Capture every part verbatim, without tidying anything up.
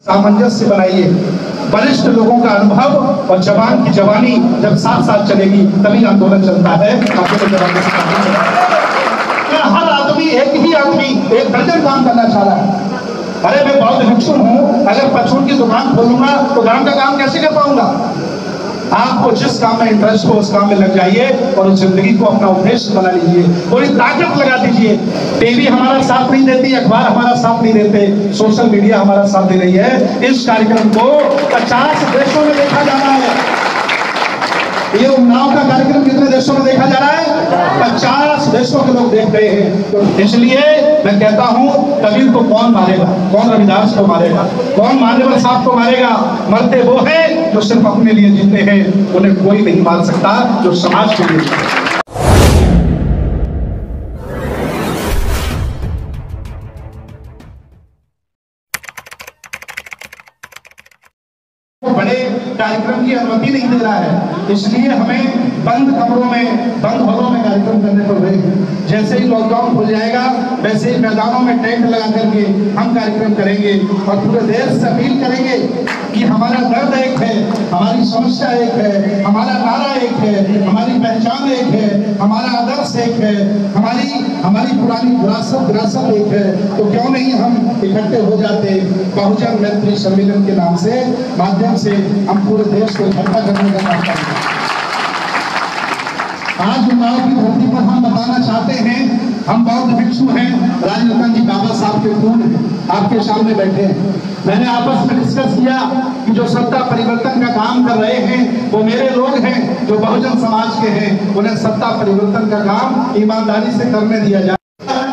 सामंजस्य बनाइए। वरिष्ठ लोगों का अनुभव और जवान की जवानी जब साथ साथ चलेगी तभी आंदोलन चलता है। हर आदमी एक ही आदमी एक दर्जन काम करना चाह रहा है। अरे मैं बौद्ध भिक्षु हूँ, अगर परचून की दुकान खोलूंगा तो गांव का काम कैसे कर पाऊंगा? आपको जिस काम में इंटरेस्ट हो उस काम में लग जाइए और उस जिंदगी को अपना उद्देश्य बना लीजिए, पूरी ताकत लगा दीजिए। टीवी हमारा साथ नहीं देती, अखबार हमारा साथ नहीं देते, सोशल मीडिया हमारा साथ दे रही है। इस कार्यक्रम को पचास देशों में देखा जा रहा है। ये उन्नाव का कार्यक्रम कितने देशों में देखा जा रहा है? पचास देशों के लोग देख रहे हैं। तो इसलिए मैं कहता हूँ, कबीर को कौन मारेगा, कौन रविदास को मारेगा, कौन मान्यवर साहब को मारेगा? मरते वो हैं जो सिर्फ अपने लिए जीते हैं, उन्हें कोई नहीं मार सकता जो समाज के लिए जीते। बड़े कार्यक्रम की अनुमति नहीं दे रहा है, इसलिए हमें बंद कमरों में, बंद हॉलों में कार्यक्रम करने पड़ रहे हैं। जैसे ही लॉकडाउन खुल जाएगा वैसे ही मैदानों में टेंट लगा करके हम कार्यक्रम करेंगे और पूरे देश से अपील करेंगे कि हमारा दर्द एक है, हमारी समस्या एक है, हमारा नारा एक है, हमारी पहचान एक है, हमारा आदर्श एक है, हमारी हमारी पुरानी विरासत विरासत एक है। तो क्यों नहीं हम इकट्ठे हो जाते, बहुजन मैत्री सम्मेलन के नाम से माध्यम से हम पूरे देश को इकट्ठा करने का काम करेंगे। आज उन्नाव की धरती पर हम बताना चाहते हैं, हम बौद्ध भिक्षु हैं, राजरतन जी बाबा साहब के खून हैं, आपके सामने बैठे हैं। मैंने आपस में डिस्कस किया कि जो सत्ता परिवर्तन का काम कर रहे हैं वो मेरे लोग हैं जो बहुजन समाज के हैं, उन्हें सत्ता परिवर्तन का काम ईमानदारी से करने दिया जाए।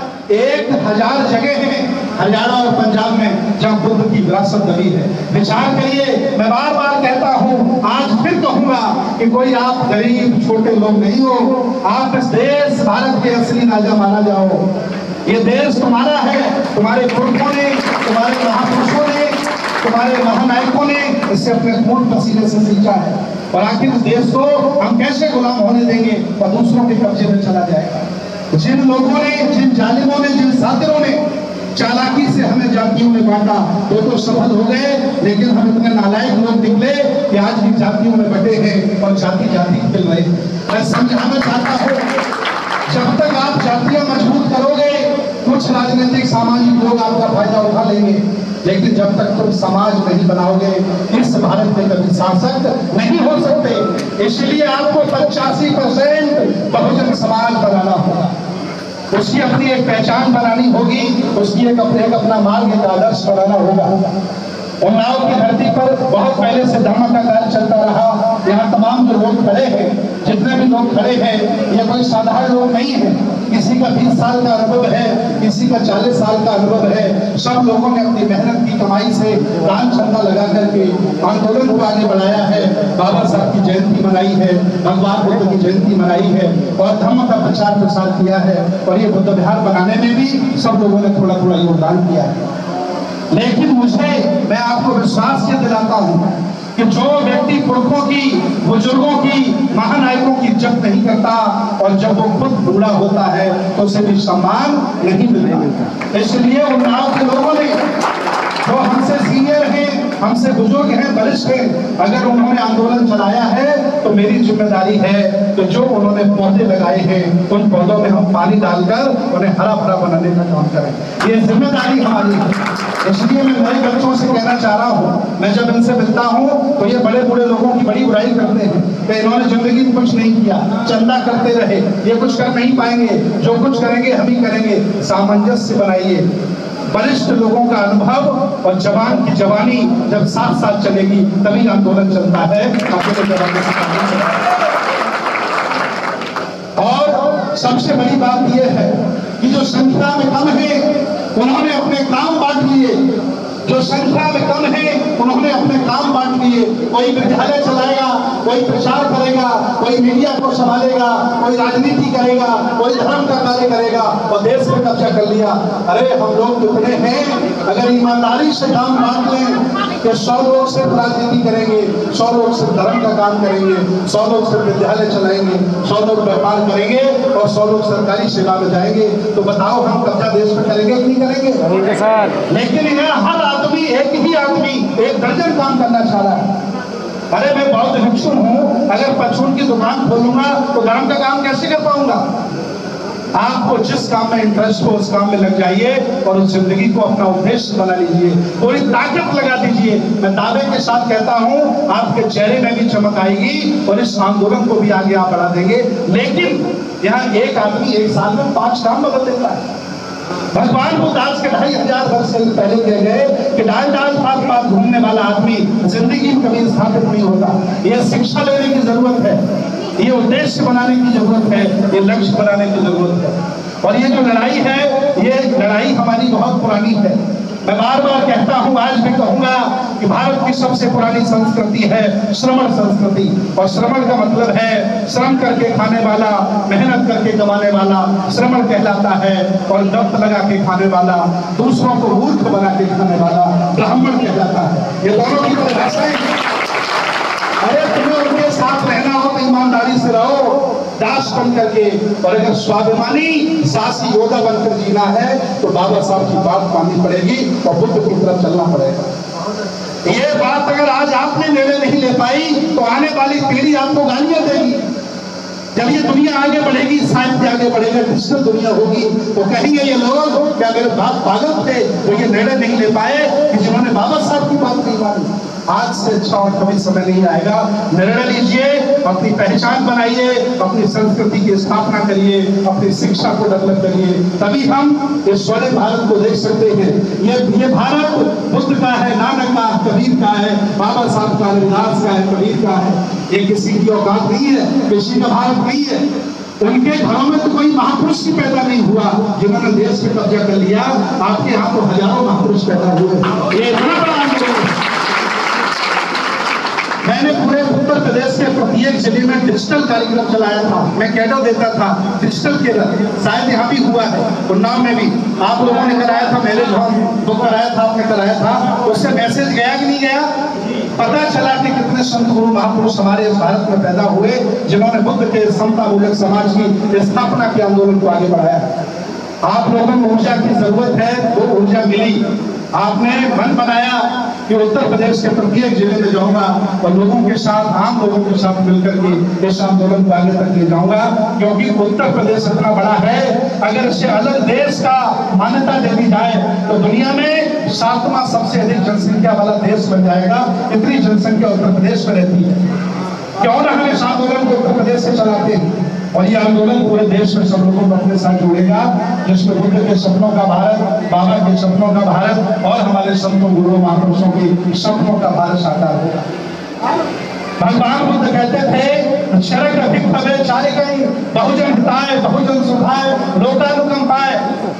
एक हजार जगह है हरियाणा और पंजाब में जहां बुद्ध की विरासत दबी है। विचार करिए। मैं बार बार कहता हूं, आज फिर कहूंगा कि कोई आप गरीब छोटे लोग नहीं हो, आप इस देश भारत के असली राजा माना जाओ। ये देश तुम्हारा है, तुम्हारे पुरखों ने, तुम्हारे महापुरुषों ने, तुम्हारे महानायकों ने इसे अपने खून पसीने से सींचा है। और आखिर इस देश को हम कैसे गुलाम होने देंगे और दूसरों के कब्जे में चला जाएगा? जिन लोगों ने, जिन जालिमों ने, जिन सातिरों ने चालाकी से हमें जातियों में बांटा वो तो सफल हो गए, लेकिन हम इतने नालायक लोग निकले कि आज भी जातियों में बटे हैं और जाति जाति खेल रहे हैं। मैं समझाना चाहता हूँ, जब तक आप जातियां मजबूत करोगे कुछ राजनीतिक सामाजिक लोग आपका फायदा उठा लेंगे, लेकिन जब तक तुम समाज नहीं बनाओगे इस भारत में कभी शासक नहीं हो सकते। इसलिए आपको पचासी परसेंट बहुजन समाज बनाना होगा, उसकी अपनी एक पहचान बनानी होगी, उसकी एक अपने एक अपना मार्ग, एक आदर्श बनाना होगा। उन्नाव की धरती पर बहुत पहले से धर्म का कार्य चलता रहा। यहाँ तमाम जो लोग खड़े हैं, जितने भी लोग खड़े हैं, ये कोई साधारण लोग नहीं है। किसी का बीस साल का अनुभव है, किसी का चालीस साल का अनुभव है। सब लोगों ने अपनी मेहनत की कमाई से दान चंदा लगा करके आंदोलन को आगे बढ़ाया है। बाबा साहब की जयंती मनाई है, भगवान बुद्ध की जयंती मनाई है और धर्म का प्रचार प्रसार किया है। और ये बुद्ध विहार बनाने में भी सब लोगों ने थोड़ा थोड़ा योगदान किया है। लेकिन मुझे, मैं आपको विश्वास ये दिलाता हूँ कि जो व्यक्ति पुरखों की, बुजुर्गों की, महानायकों की इज्जत नहीं करता और जब वो खुद बूढ़ा होता है तो उसे भी सम्मान नहीं मिलता। इसलिए उन्नाव के लोगों ने, जो हमसे सीनियर हैं, हमसे बुजुर्ग हैं, वरिष्ठ हैं, अगर उन्होंने आंदोलन चलाया है तो मेरी जिम्मेदारी है कि जो उन्होंने पौधे लगाए हैं उन पौधों में हम पानी डालकर उन्हें हरा भरा बनाने का काम करें। ये जिम्मेदारी हमारी है। इसलिए मैं नए बच्चों से कहना चाह रहा हूँ, मैं जब इनसे मिलता हूँ तो ये बड़े बूढ़े लोगों की बड़ी बुराई करते हैं कि इन्होंने जिंदगी में कुछ नहीं किया, चंदा करते रहे, ये कुछ कर नहीं पाएंगे, जो कुछ करेंगे हम ही करेंगे। सामंजस्य बनाइए। वरिष्ठ लोगों का अनुभव और जवान की जवानी जब साथ साथ चलेगी तभी आंदोलन चलता है। और सबसे बड़ी बात यह है कि जो संख्या में कम है उन्होंने अपने काम बांट लिए, जो संख्या में कम है उन्होंने अपने काम बांट लिए। कोई विद्यालय चलाएगा, कोई प्रचार करेगा, कोई मीडिया को संभालेगा, कोई राजनीति करेगा, कोई धर्म का कार्य करेगा और देश पे कब्जा कर लिया। अरे हम लोग कितने हैं, अगर ईमानदारी से काम बांट लें कि सौ लोग सिर्फ राजनीति करेंगे, सौ लोग सिर्फ धर्म का काम करेंगे, सौ लोग सिर्फ विद्यालय चलाएंगे, सौ लोग व्यापार करेंगे और सौ लोग सरकारी सेवा में जाएंगे, तो बताओ हम कब्जा देश में करेंगे कि नहीं करेंगे? लेकिन इन्हें हर आदमी, एक ही आदमी एक दर्जन काम करना चाह रहा है। अरे मैं बौद्ध भिक्षु हूँ, अगर परचून की दुकान खोलूंगा तो धर्म का काम कैसे कर पाऊंगा? आपको जिस काम में इंटरेस्ट हो उस काम में लग जाइए और उस जिंदगी को अपना उद्देश्य बना लीजिए, पूरी ताकत लगा दीजिए। मैं दावे के साथ कहता हूँ आपके चेहरे में भी चमक आएगी और इस आंदोलन को भी आगे आप बढ़ा देंगे। लेकिन यहाँ एक आदमी एक साल में पांच काम बदल देता है। भगवान बुद्ध आज के ढाई हजार वर्ष पहले कह गए कि डाल डाल पास पास घूमने वाला आदमी जिंदगी में कभी स्थापित नहीं होता। यह शिक्षा लेने की जरूरत है, ये उद्देश्य बनाने की जरूरत है, ये लक्ष्य बनाने की जरूरत है। और ये जो लड़ाई है, ये लड़ाई हमारी बहुत पुरानी है। मैं बार बार कहता हूँ, आज भी कहूंगा कि भारत की सबसे पुरानी संस्कृति है श्रमण संस्कृति। और श्रमण का मतलब है श्रम करके खाने वाला, मेहनत करके कमाने वाला श्रमण कहलाता है। और दफ्त लगा के खाने वाला, दूसरों को मूर्ख बना के खाने वाला ब्राह्मण कहलाता है। ये दोनों की परिभाषाएं। अरे तुम्हें उनके साथ रहना हो तो ईमानदारी से रहो, दास बन करके। और अगर स्वाभिमानी साहसी योद्धा बनकर जीना है तो बाबा साहब की बात माननी पड़ेगी और बुद्ध की तरफ चलना पड़ेगा। ये बात अगर आज आपने निर्णय नहीं ले पाई तो आने वाली पीढ़ी आपको गालियां देगी। जब ये दुनिया आगे बढ़ेगी, साहित्य आगे बढ़ेगा, डिजिटल दुनिया होगी, तो कहेंगे ये लोग क्या मेरे बाप पागल थे तो ये निर्णय नहीं ले पाए कि जिन्होंने बाबा साहब की बात नहीं मानी। आज से अच्छा और कभी समय नहीं आएगा। निर्णय लीजिए, अपनी पहचान बनाइए, अपनी संस्कृति की स्थापना करिए, अपनी शिक्षा को डेवलप करिए, तभी हम इस स्वर्ण भारत को देख सकते हैं। ये ये भारत बुद्ध का है, नानक का, कबीर का है, बाबा साहब का, रविदास का है, कबीर का है। ये किसी की औकात नहीं है, किसी का भारत नहीं है। उनके घरों में तो कोई महापुरुष ही पैदा नहीं हुआ जिन्होंने देश पे कब्जा कर लिया। आपके यहाँ तो हजारों महापुरुष पैदा हुए। ये इतना बड़ा आंदोलन। मैंने पूरे उत्तर प्रदेश के प्रत्येक जिले में डिजिटल कार्यक्रम चलाया था। मैं कैडर देता था, डिजिटल केडर। शायद यहाँ भी हुआ है, उन्नाव में भी आप लोगों ने कराया था, मैरिज होम बुक कराया था, आपने कराया था। उससे मैसेज गया कि नहीं गया? पता चला कि कितने संत गुरु महापुरुष हमारे भारत में पैदा हुए जिन्होंने बुद्ध के समता मूलक समाज की स्थापना के आंदोलन को आगे बढ़ाया। आप लोगों को ऊर्जा की जरूरत है, वो ऊर्जा मिली। आपने मन बनाया कि उत्तर प्रदेश के प्रत्येक जिले में जाऊंगा और लोगों के साथ, आम लोगों के साथ मिलकर के इस आंदोलन को आगे तक ले जाऊंगा, क्योंकि उत्तर प्रदेश इतना बड़ा है। अगर इसे अलग देश का मान्यता दे दी जाए तो दुनिया में सातवां सबसे अधिक जनसंख्या वाला देश बन जाएगा। इतनी जनसंख्या उत्तर प्रदेश में रहती है। क्यों ना हम इस आंदोलन को उत्तर प्रदेश से चलाते हैं और ये आंदोलन पूरे देश में सब लोगों को अपने साथ जोड़ेगा, जिसमें बुद्ध के सपनों का भारत, बाबा के सपनों का भारत और हमारे संतों गुरुओं महापुरुषों के सपनों का भारत साकार होगा। भगवान बुद्ध कहते थे शरक भिक्षवे चारिकई बहुजन हिताय बहुजन सुखाय लोकानुकंपाय।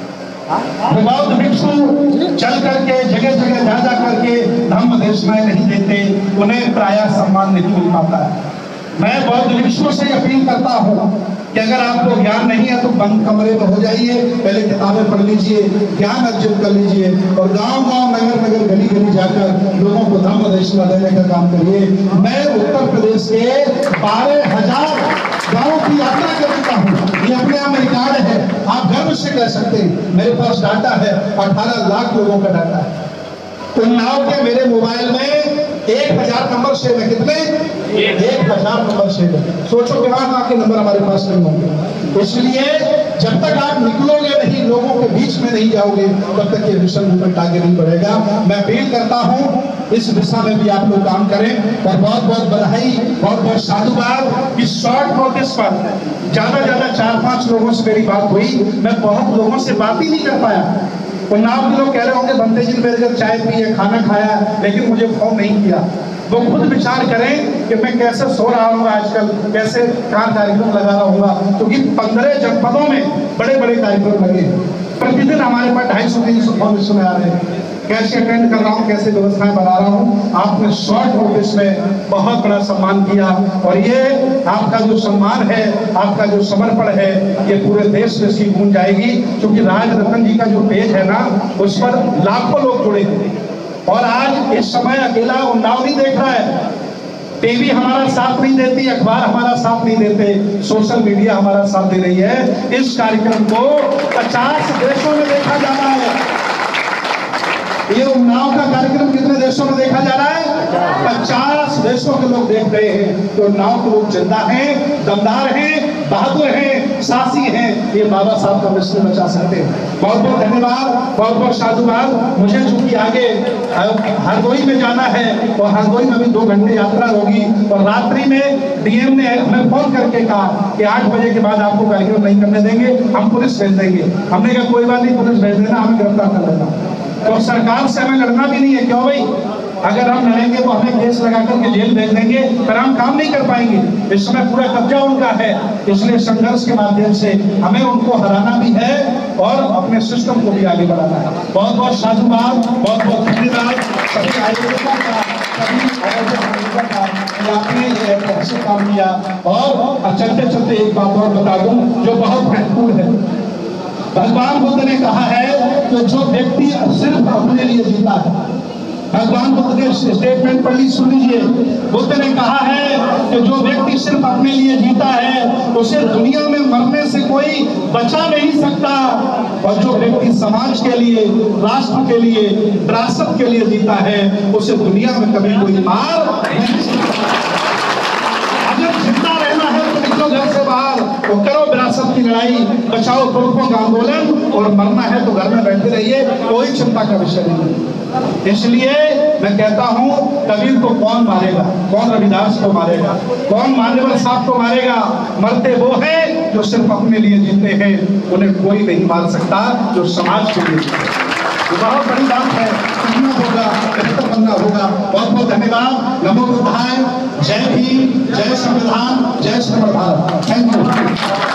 बौद्ध भिक्षु चल करके जगह जगह जा जा करके धम्म देशनाएं नहीं देते, उन्हें प्रायः सम्मान नहीं मिल पाता है। मैं बौद्ध भिक्षुओं से अपील करता हूँ कि अगर आपको ज्ञान नहीं है तो बंद कमरे में हो जाइए, पहले किताबें पढ़ लीजिए, ज्ञान अर्जित कर लीजिए और गांव गांव नगर नगर गली गली जाकर लोगों को धम्म देशना देने का काम करिए। मैं उत्तर प्रदेश के बारह हजार गाँव की यात्रा कर चुका हूँ। ये अपने आप में रिकॉर्ड है, आप गर्व से कह सकते हैं। मेरे पास डाटा है, अठारह लाख लोगों का डाटा है। उन्नाव के मेरे मोबाइल में एक हजार नंबर सेव है। कितने? एक हजार नंबर सेव है। सोचो कि वहां आपके नंबर हमारे पास नहीं होंगे। इसलिए जब तक आप निकलोगे नहीं, लोगों के बीच में नहीं जाओगे, तब तक ये मिशन मूवमेंट आगे नहीं बढ़ेगा। मैं अपील करता हूँ इस दिशा में भी आप लोग काम करें और बहुत बहुत बधाई, बहुत बहुत साधुवाद। इस शॉर्ट नोटिस पर ज्यादा ज्यादा चार पांच लोगों से मेरी बात हुई, मैं बहुत लोगों से बात ही नहीं कर पाया। उन्नाव के लोग कह रहे होंगे बनते जी ने मेरे घर चाय पी है, खाना खाया, लेकिन मुझे फोन नहीं किया। वो खुद विचार करें कि मैं कैसे सो रहा हूँ आजकल, कैसे कहाँ कार्यक्रम लगा रहा हूँ, क्योंकि पंद्रह जनपदों में बड़े बड़े कार्यक्रम लगे। प्रतिदिन हमारे पास ढाई सौ तीन सौ फोन में आ रहे हैं। कैसे अटेंड कर रहा हूँ, कैसे व्यवस्थाएं बना रहा हूँ। आपने शॉर्ट नोटिस में बहुत बड़ा सम्मान किया और ये आपका जो सम्मान है, आपका जो समर्पण है, ये पूरे देश में इसकी गूंज जाएगी। क्योंकि राज रतन जी का जो पेज है ना, उस पर लाखों लोग जुड़े हैं और आज इस समय अकेला उन्नाव नहीं देख रहा है। टीवी हमारा साथ नहीं देती, अखबार हमारा साथ नहीं देते, सोशल मीडिया हमारा साथ दे रही है। इस कार्यक्रम को पचास देशों में देखा जाना है। ये उन्नाव का कार्यक्रम कितने देशों में देखा जा के लोग देख रहे हैं तो नाव के लोग जिंदा हैं, दमदार हैं, बहादुर हैं, साहसी हैं, ये बाबा साहब का मिशन बचा सकते हैं। बहुत बहुत धन्यवाद, बहुत बहुत साधुवाद। मुझे चूंकि आगे हरदोई में जाना है और हरदोई में भी दो घंटे यात्रा होगी और रात्रि में डीएम ने हमें फोन करके कहा कि आठ बजे के बाद आपको कार्यक्रम नहीं करने देंगे, हम पुलिस भेज देंगे। हमने कहा कोई बात नहीं, पुलिस भेज देना, हमें गिरफ्तार कर लेना। तो सरकार से हमें लड़ना भी नहीं है, क्यों भाई? अगर हम लड़ेंगे तो हमें केस लगा करके जेल भेज देंगे, पर हम काम नहीं कर पाएंगे। इस समय पूरा कब्जा उनका है, इसलिए संघर्ष के माध्यम से हमें उनको हराना भी है और अपने सिस्टम को भी आगे बढ़ाना है। बहुत बहुत साधुवाद, बहुत बहुत धन्यवाद सभी आयोजकों का, सभी आयोजकों का, आपने ये ऐसे काम किया। और चलते चलते एक बात और बता दूं जो बहुत महत्वपूर्ण है। भगवान बुद्ध ने कहा है कि जो व्यक्ति सिर्फ अपने लिए जीता है, भगवान बुद्ध के स्टेटमेंट पढ़ ली, सुन लीजिए। बुद्ध ने कहा है कि जो व्यक्ति सिर्फ अपने लिए जीता है उसे दुनिया में मरने से कोई बचा नहीं सकता, और जो व्यक्ति समाज के लिए, राष्ट्र के लिए, विरासत के लिए जीता है उसे दुनिया में कभी कोई मार नहीं सकता। अगर जिंदा रहना है तो निकलो घर से बाहर, तो करो विरासत की लड़ाई, बचाओ तुर्कों का आंदोलन, और मरना है तो घर में बैठे रहिए, कोई चिंता का विषय नहीं। इसलिए मैं कहता हूं, कबीर को कौन मारेगा, कौन रविदास को मारेगा, कौन मान्यवर साहब को मारेगा? मरते वो हैं जो सिर्फ अपने लिए जीते हैं, उन्हें कोई नहीं मार सकता जो समाज के लिए जीते। बहुत बड़ी बात है, करना होगा, बेहतर बनना होगा। बहुत बहुत धन्यवाद। नमो बुद्धाय, जय भीम, जय संविधान, जय श्रीमद् भारत। Thank you.